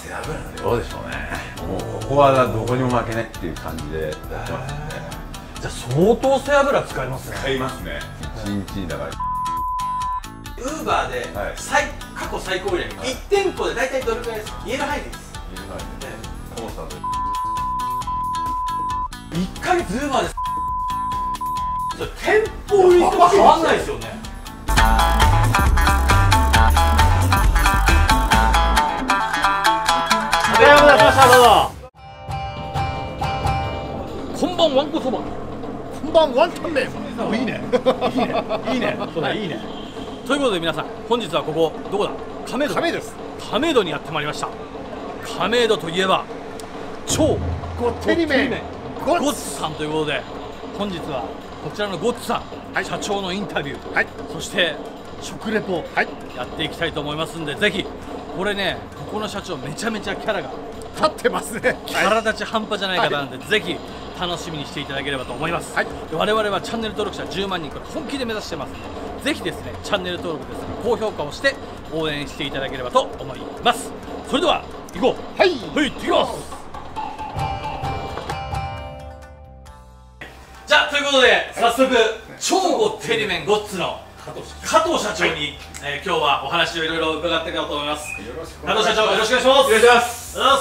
背脂の量でしょうね。もうここはどこにも負けないっていう感じでやってますんで。 じゃあ相当背脂使いますね。 使いますね。1日にだからウーバーで過去最高売り上げ1店舗で大体どれくらいですか？言える範囲です。 コンスタント 1ヶ月ウーバーでそれ店舗売りと変わんないですよね。食べやましました。どうぞ。こんばんわんこそば、こんばんワンタン麺。いいねいいねいいね、それいいね。ということで皆さん、本日はここどこだ？亀戸。亀戸です。亀戸にやってまいりました。亀戸といえば超ごってり麺ゴッツさんということで、本日はこちらのゴッツさん、社長のインタビュー、そして食レポやっていきたいと思いますんで、ぜひ。これね、ここの社長めちゃめちゃキャラが立ってますね。キャラ立ち半端じゃない方なんで、ぜひ楽しみにしていただければと思います。我々はチャンネル登録者10万人、これ本気で目指してますので、ぜひですね、チャンネル登録ですが高評価をして応援していただければと思います。それでは行こう。はい、行ってきます。じゃあということで、早速超ごってり麺ゴッツの加藤社長に、今日はお話をいろいろ伺っていこうと思います。加藤社長、よろしくお願いします。 お願いします。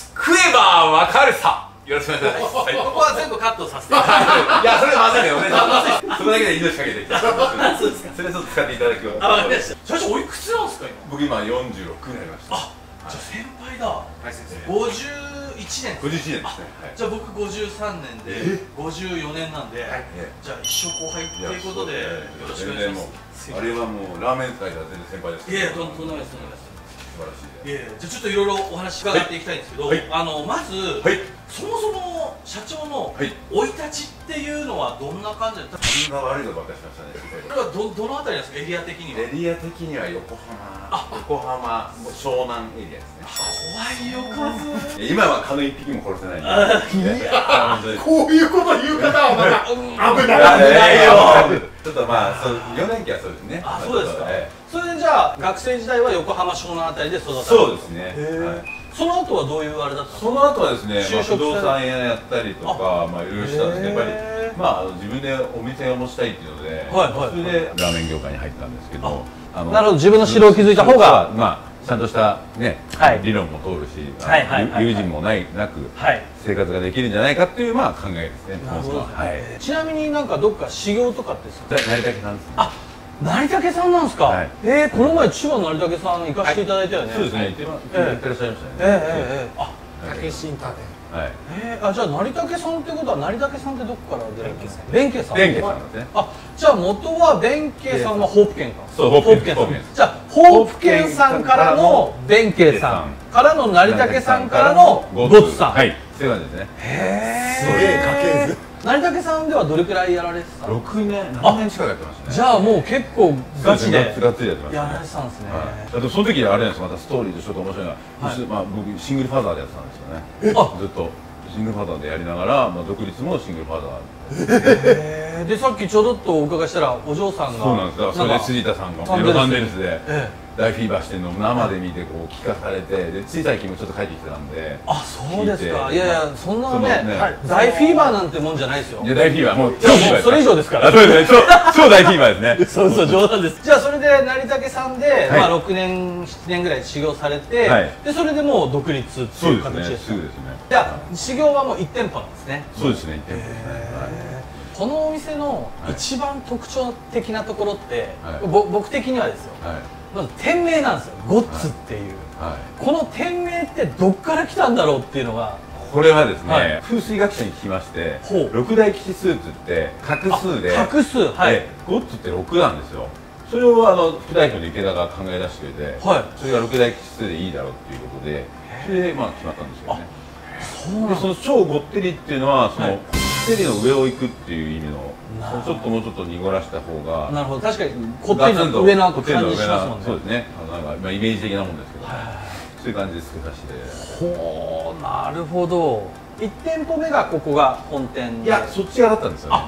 食えばわかるさ。よろしくお願いします。 ここは全部カットさせて。いや、それまずいね、お願いします。そこだけで命かけていた。そうですか。それちょっと使っていただきます。 わかりました。社長、おいくつなんですか、今。 僕今46になりました。 あ、じゃあ先輩だ。はい、先生。51年。 51年ですね。 じゃあ僕53年で54年なんで、じゃあ一生後輩っていうことでよろしくお願いします。 あれはもうラーメン界では全然先輩です。 いや、とんでもないです。 素晴らしい。 じゃあちょっといろいろお話伺っていきたいんですけど、まずそもそも社長の生い立ちっていうのはどんな感じだった？ 自分が悪いことばっかりしましたね。 これはどのあたりなんですか？エリア的には。 エリア的には横浜、湘南エリアですね。 怖いよ、数。 今は蚊の一匹も殺せないんで。 こういうこと言う方はまだ危ないよ。ちょっとまあ4年期はそうですね。 あ、そうですか。それでじゃあ学生時代は横浜湘南あたりで育った。 そうですね。 その後はどういうあれだった？ その後はですね、不動産屋やったりとか、まあいろいろしたんですけど、やっぱり自分でお店を持ちたいっていうので、それでラーメン業界に入ったんですけど、 なるほど、自分の城を築いた方がまあちゃんとしたね理論も通るし、友人もなく生活ができるんじゃないかっていうまあ考えですね。 ちなみになんかどっか修行とかって成武さんですね。 成武さんなんですか。この前千葉の成武さん行かせていただいたよね。 そうですね。行ってらっしゃいましたね。 武新太で。じゃあ成武さんってことは成武さんってどこから出るんですか？弁慶さん。弁慶さんですね。じゃあ元は弁慶さんはホープ県か。そう、ホープ県さん。じゃあホープ県さんからの弁慶さんからの成武さんからのゴッツさん。はい。そういう感じですね。すげえ家系図。成武さんではどれくらいやられてた？ 6年、7年近くやってましたね。 じゃあもう結構ガチでがっつりやってました。 やられてたんですね。 あとその時あれなんです、またストーリーでちょっと面白いのは、僕シングルファーザーでやってたんですよね。ずっとシングルファーザーでやりながら、独立もシングルファーザーで、さっきちょろっとお伺いしたらお嬢さんがそうなんです。だからそれで辻田さんがロサンゼルスで大フィーバーしてるのを生で見てこう聞かされて、で小さい君もちょっと帰ってきてたんで。 あ、そうですか。いやいや、そんなね大フィーバーなんてもんじゃないですよ。 いや、大フィーバーもうそれ以上ですから。 そうですね。超大フィーバーですね。 そうそう、冗談です。じゃあそれで成武さんで6年7年ぐらい修行されて、でそれでもう独立っていう形です。 そうですね。 じゃあ修行はもう1店舗なんですね。 そうですね、1店舗ですね。 このお店の一番特徴的なところって、僕的にはですよ、まず店名なんですよ。ゴッツっていう、この店名ってどっから来たんだろうっていうのが。 これはですね、風水学者に聞きまして、六大吉数図って画数で画数、ゴッツって6なんですよ。それを副代表の池田が考え出してくれて、それが六大吉数でいいだろうっていうことで、それで決まったんですよね。でその超ごってりっていうのはこってりの上を行くっていう意味の、ちょっともうちょっと濁らした方が。なるほど、確かにこってりの上な感じしますもんね。そうですね。なんかイメージ的なもんですけど、そういう感じで作らせて。 ほう、なるほど。1店舗目がここが本店。 いや、そっち側だったんですよね。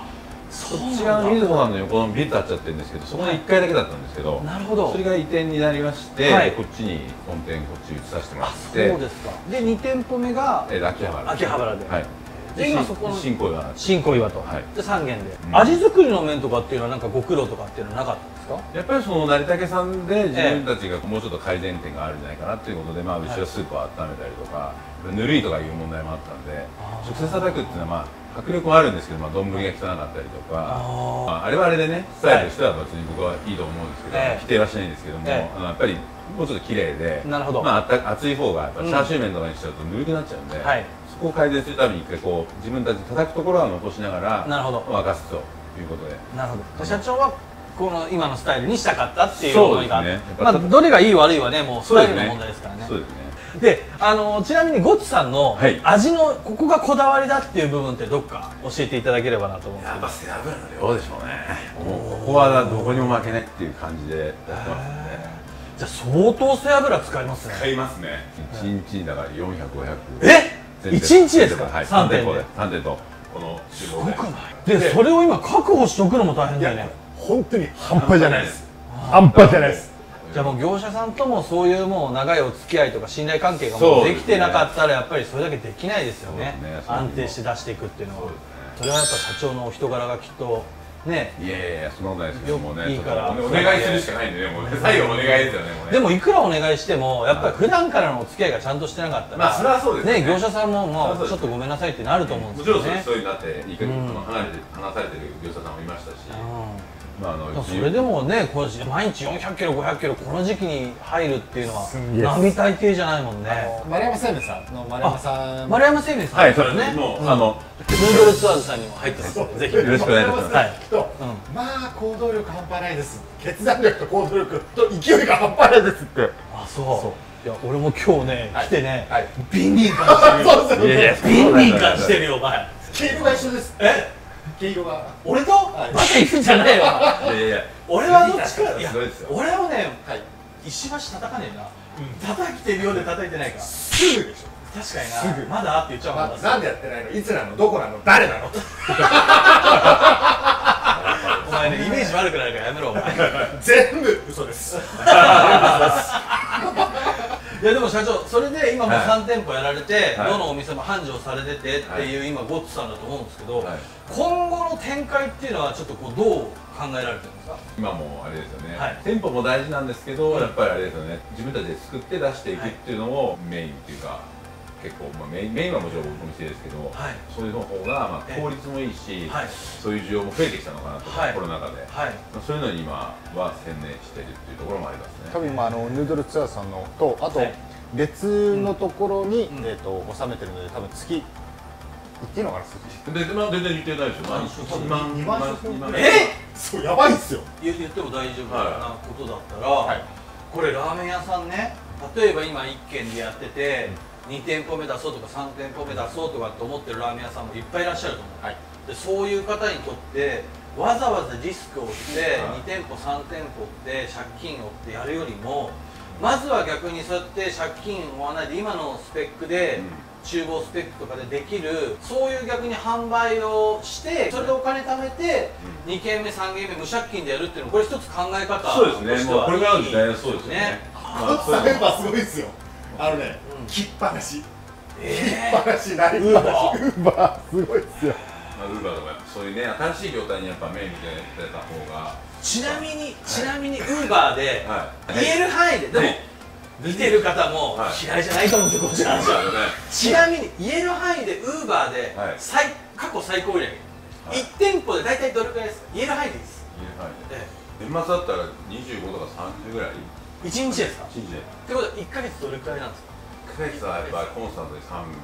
そっち側のみずほさんの横のビル建っちゃってるんですけど、そこの1階だけだったんですけど、 なるほど、 それが移転になりまして、 はい、 こっちに本店こっち移させてもらって。 そうですか。で2店舗目が秋葉原で、はい、 で今そこの新小岩と、 はい、 で3軒で、味作りの面とかっていうのはなんかご苦労とかっていうのはなかったんですか？ やっぱりその成竹さんで自分たちがもうちょっと改善点があるんじゃないかなっていうことで、まあうちはスープを温めたりとか、ぬるいとかいう問題もあったんで、直接叩くっていうのはまあ迫力もあるんですけど、まあ丼が汚かったりとか、あれはあれでね、スタイルとしては別に僕はいいと思うんですけど、否定はしないんですけども、やっぱりもうちょっと綺麗で、まあ熱い方がやっぱチャーシュー麺とかにしちゃうとぬるくなっちゃうんで、そこを改善するために一回こう自分たち叩くところは残しながら沸かすということで。なるほど。社長はこの今のスタイルにしたかったっていう思いがあって、まあどれがいい悪いはね、もうスタイルの問題ですからね。そうですね。で、ちなみにゴッツさんの味のここがこだわりだっていう部分ってどっか教えていただければなと思うんですけど。やっぱ背脂の量でしょうね。もうここはどこにも負けないっていう感じでやってますんで。じゃあ相当背脂使いますね。使いますね。1日だから400、500。1日ですか？3店で。3店とこの厨房で。でそれを今確保しておくのも大変だよね。 本当に半端じゃないです。半端じゃないです。 じゃあもう業者さんともそういうもう長いお付き合いとか信頼関係がもうできてなかったらやっぱりそれだけできないですよね。安定して出していくっていうのは。それはやっぱ社長のお人柄がきっとね。いやいやそんなことないですけどもね。いいからお願いするしかないんでね。もう最後お願いですよね。でもいくらお願いしてもやっぱり普段からのお付き合いがちゃんとしてなかったら、まあそれはそうですね。業者さんももうちょっとごめんなさいってなると思うんですよね。もちろんそういうだっていい加減話されてる業者さんもいましたし。それでもね、毎日400キロ、500キロ、この時期に入るっていうのは、並大抵じゃないもんね。 丸山製麺さんの丸山さん。 丸山製麺さん。はい、そうですね。ヌードルツアーズさんにも入ってますので、ぜひよろしくお願いします。 まあ、行動力半端ないです。決断力と行動力と勢いが半端ないですって。 あ、そう。いや、俺も今日ね、来てね、ビンビン感してるよ。いやいや、ビンビン感してるよ、お前。 毛色が一緒です。え？毛色が俺とバカ言うんじゃないわ。いやいや俺はどっちか。いや俺はね石橋叩かねえな。叩いてるようで叩いてないか。 すぐでしょ。 確かにな。まだって言っちゃうもん。 なんでやってないの、いつなの、どこなの、誰なの。 お前ねイメージ悪くなるからやめろお前。 全部嘘です。 いやでも社長、それで今もう3店舗やられて、どのお店も繁盛されててっていう今ゴッツさんだと思うんですけど、今後の展開っていうのはちょっとこうどう考えられてるんですか？ 今もあれですよね、店舗も大事なんですけど、やっぱりあれですよね、自分たちで作って出していくっていうのをメインっていうか、結構メインはもちろんお店ですけど、そういうの方が効率もいいし、そういう需要も増えてきたのかなと、コロナ禍で、そういうのに今は専念しているっていうところもありますね。 多分今ヌードルツアーさんのと、あと別のところに収めてるので、多分月言っていいのかな、 全然言ってないですよ。2万。 そうやばいっすよ。 言っても大丈夫なことだったら、これラーメン屋さんね、例えば今1軒でやってて2店舗目出そうとか3店舗目出そうとかって思ってるラーメン屋さんもいっぱいいらっしゃると思う。でそういう方にとってわざわざリスクを負って2店舗3店舗って借金をってやるよりも、まずは逆にそうやって借金を負わないで今のスペックで厨房スペックとかでできる、そういう逆に販売をしてそれでお金貯めて2軒目3軒目無借金でやるっていうの、これ一つ考え方としてはこれからの時代はそうですよね。 ゴッツさんメンバーすごいですよ。切っぱなし、切っぱなし、ないウーバーすごいですよ。 ウーバーとかそういうね、新しい業態にやっぱ目見てた方が。 ちなみにウーバーで言える範囲で、でも見てる方も嫌いじゃないと思うんですよ、こちらの話は。ちなみに言える範囲でウーバーで過去最高売り上げ1店舗で大体どれくらいですか？言える範囲でいいです。 年末だったら25とか30ぐらい 1日ですか？1日で。ってことは1ヶ月どれくらいなんですか ？1ヶ月はやっぱコンスタントで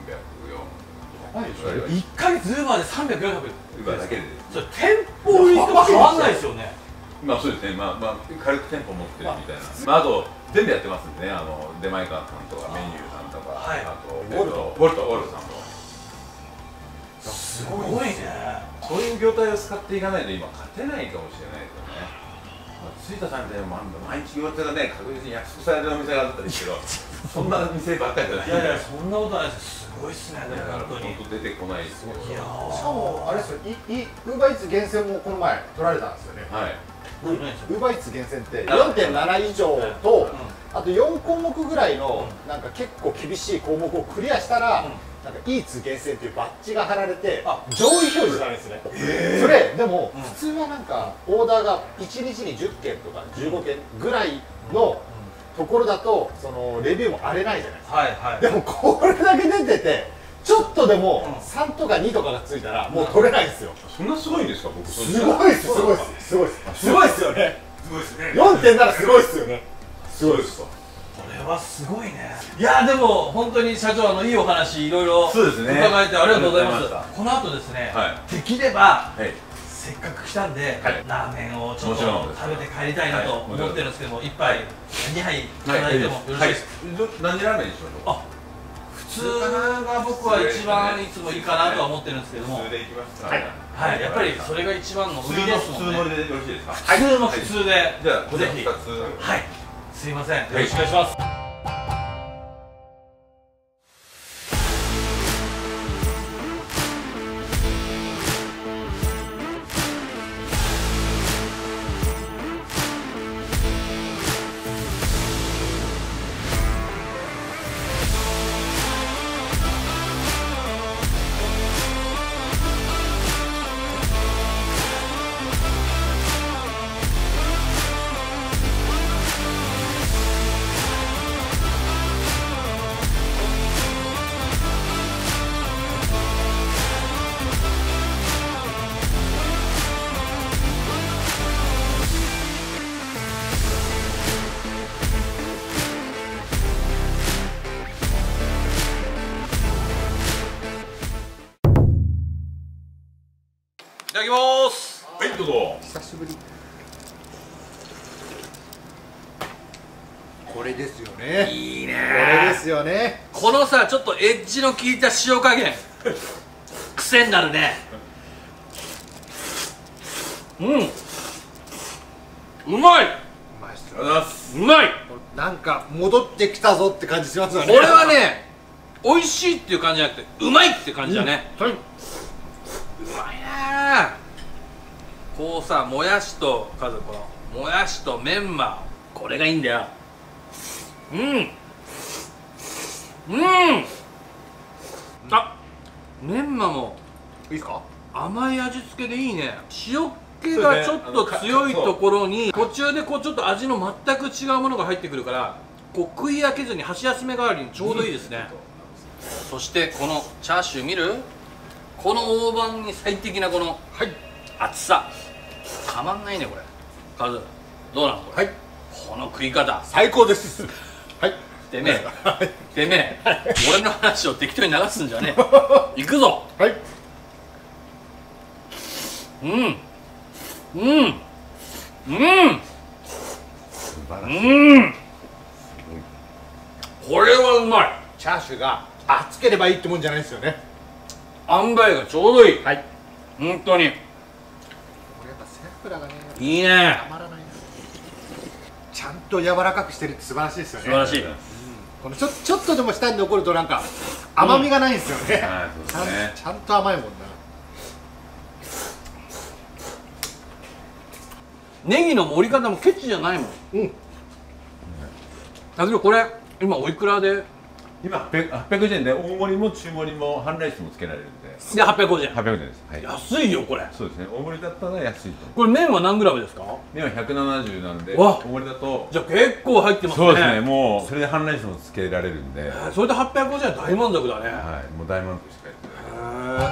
300、400。 1ヶ月ウーバーで300、400。 ウーバーだけで。 それ店舗売りと変わんないですよね。 まあそうですね、軽く店舗持ってるみたいな。あと全部やってますんでね、出前館さんとかメニューさんとか、あとウォルトさんとか。 すごいね。 そういう業態を使っていかないと今勝てないかもしれないですよね。 着いたさんみたいな毎日餃子がね確実に約束されるお店があったんですけどそんな店ばっかりじゃない。 いやいやそんなことないです。すごいっすね。でも本当に本当出てこないですよ。 いやしかもあれですよ、ウーバーイーツ厳選もこの前取られたんですよね。 はい。 ウーバーイーツ厳選って 4.7 以上と、あと4項目ぐらいのなんか結構厳しい項目をクリアしたら、なんかイーツ厳選っていうバッジが貼られて上位表示されるんですね。それでも普通はなんかオーダーが1日に10件とか15件ぐらいのところだとそのレビューも荒れないじゃないですか。 はいはい。 でもこれだけ出ててちょっとでも3とか2とかがついたらもう取れないんですよ。 そんなすごいんですか僕。 すごいっす、すごいっす、すごいっす、すごいっすよね。 すごいですね。 4.7すごいっすよね。 すごいですか。 これはすごいね。いやでも本当に社長いいお話いろいろ伺えてありがとうございます。この後ですね、できればせっかく来たんでラーメンをちょっと食べて帰りたいなと思ってるんですけども、一杯2杯いただいてもよろしいですか？ 何ラーメンにしましょう。 普通が僕は一番いつもいいかなとは思ってるんですけども、 普通でいきますか。 はい、やっぱりそれが一番の売りですもんね。 普通のりでよろしいですか？ 普通の普通でじゃあぜひ。はい、すいません、よろしくお願いします。いただきます。 はい、どうぞ。 久しぶり。これですよね。 いいね。 これですよね。 このさ、ちょっとエッジの効いた塩加減癖になるね。うまい。 うまいっすよ。 ありがとうございます。 うまい。 なんか戻ってきたぞって感じしますよね。 これはね、美味しいっていう感じじゃなくてうまいっていう感じだね。 はい。 うまいな。こうさ、もやしとこのもやしとメンマ、これがいいんだよ。あ、メンマもいいですか？ 甘い味付けでいいね。塩気がちょっと強いところに途中でこうちょっと味の全く違うものが入ってくるから、こう食い飽きずに箸休め代わりにちょうどいいですね。そしてこのチャーシュー見る？この大判に最適なこの厚さ、たまんないねこれ。カズ、どうなのこれ？この食い方最高です。はい。 てめえ俺の話を適当に流すんじゃねえ。行くぞ。 はい。 これはうまい。 チャーシューが厚ければいいってもんじゃないですよね。 塩梅がちょうどいい。 はい。 本当にこれやっぱ背脂がね、 いいね。 たまらないな。ちゃんと柔らかくしてるって素晴らしいですよね。 素晴らしい。 このちょっとでも舌に残るとなんか甘みがないんですよね。ちゃんと甘いもんな。 ネギの盛り方もケチじゃないもん。だけどこれ今おいくらで？ 今850円で大盛りも中盛りも半ライスもつけられるんで。 で850円。 850円です。はい。 安いよこれ。 そうですね。大盛りだったら安いと。 これ麺は何グラムですか？ 麺は170なんで、 わ大盛りだと。 じゃあ結構入ってますね。 そうですね。もうそれで半ライスもつけられるんで。 それで850円大満足だね。 はい。もう大満足しかやってない。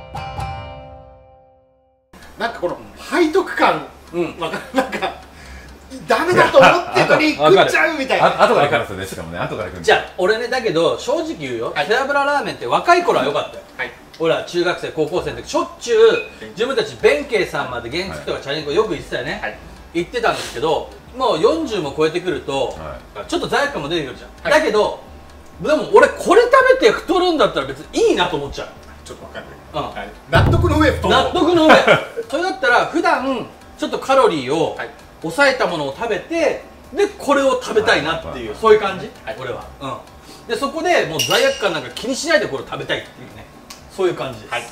なんかこの背徳感、なんかダメだと思ってるのに食っちゃうみたいな。 後から来るんですよね。しかもね、後から来る。 じゃあ俺ね、だけど正直言うよ、背脂ラーメンって若い頃は良かったよ。俺ら中学生高校生の時しょっちゅう自分たち弁慶さんまで原付とかチャリンコよく行ってたよね。行ってたんですけど、もう40も超えてくるとちょっと罪悪感も出てくるじゃん。だけどでも俺これ食べて太るんだったら別にいいなと思っちゃう。 ちょっとわかんない。納得の上太る。 納得の上。それだったら普段ちょっとカロリーを抑えたものを食べて、でこれを食べたいなっていう、そういう感じ、俺は。でそこでもう罪悪感なんか気にしないでこれを食べたいっていうね、そういう感じです。め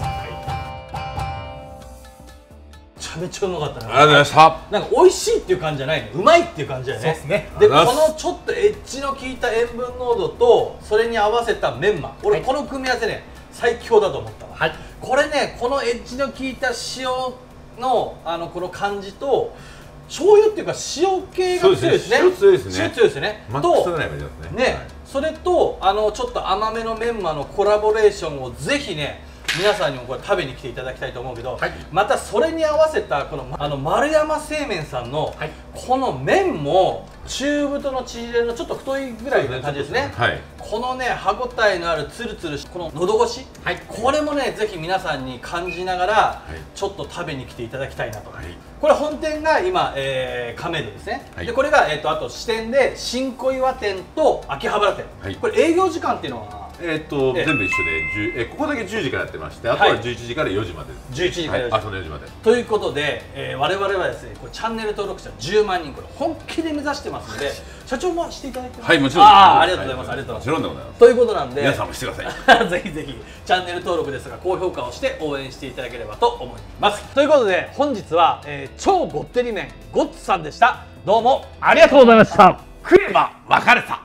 ちゃめちゃうまかったね。 ありがとうございました。 なんか美味しいっていう感じじゃないね、うまいっていう感じだよね。そうですね。でこのちょっとエッジの効いた塩分濃度とそれに合わせたメンマ、俺この組み合わせね最強だと思ったわ。これね、このエッジの効いた塩のこの感じと醤油っていうか塩系が強いですね。 塩強いですね。 塩強いですね。 マックスぐらいまでですね。 ね、それとちょっと甘めのメンマのコラボレーションをぜひね皆さんにもこれ食べに来ていただきたいと思うけど、またそれに合わせたこの丸山製麺さんのこの麺も中太の縮れのちょっと太いぐらいの感じですね。このね歯ごたえのあるツルツルこの喉越し、これもねぜひ皆さんに感じながらちょっと食べに来ていただきたいなと。これ本店が今亀戸ですね。でこれがあと支店で新小岩店と秋葉原店。これ営業時間っていうのは全部一緒で、ここだけ10時からやってまして、あとは11時から4時までです。 11時から4時、 朝の4時まで。 ということで、我々はですねこれチャンネル登録者10万人これ本気で目指してますので、社長もしていただいてます。 はい、もちろん。 ありがとうございます。ありがとうございます。 もちろんでございます。 ということなんで皆さんもしてください。 ぜひぜひチャンネル登録ですが高評価をして応援していただければと思います。ということで本日は、超ごってり麺ゴッツさんでした。どうもありがとうございました。 食えば別れた。